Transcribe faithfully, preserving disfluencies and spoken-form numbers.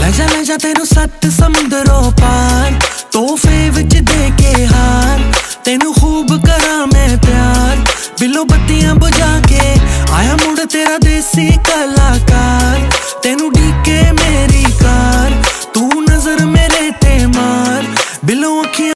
ਲੈ ਜਾ ਲੈ ਜਾ ਤੈਨੂੰ सत समुंदरों पार, तोहफे विच दे के हार, तेनू खूब करा मैं प्यार, बिलो बत्तियां बुझा के आया मुड़ तेरा देसी कलाकार, तेनू डी के